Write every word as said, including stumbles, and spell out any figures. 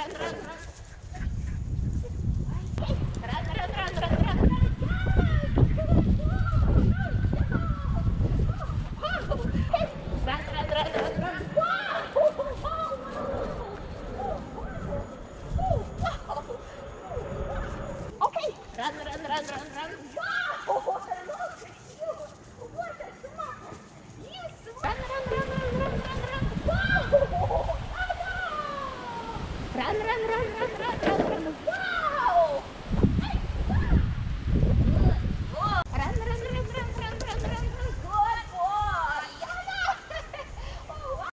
run, run, run. Run, run, run, run, run, run. Run, run, run, run, run. Okay, run, run, run, run, run. Wow! Look at you! What a smart! Yes! Run, run, run, run, run, run, run. Wow! Run, run, run, run, run, run, run.